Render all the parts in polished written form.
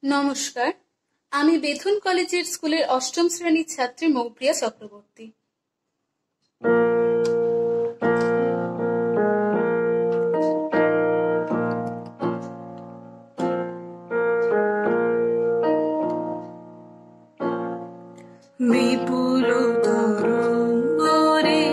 নমস্কার, আমি বেথুন কলেজের স্কুলের অষ্টম শ্রেণীর ছাত্রী মৌপ্রিয়া চক্রবর্তী। বিপুল তরঙ্গ রে,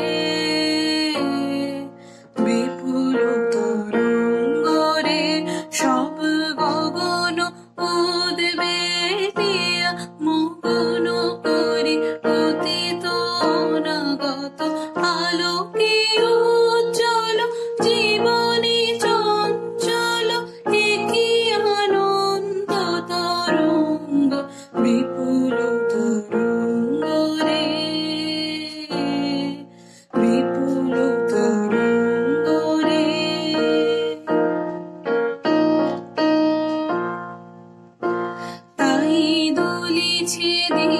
বিপুল তরঙ্গ রে, সব গগন উদ্বেলিয়া মগন করি অতীত অনাগত আলোকে উজ্জ্বল জীবনে চঞ্চল একি আনন্দ তরঙ্গ বিপুল তরঙ্গ রে, বিপুল তরঙ্গ রে। তাই দুলিছে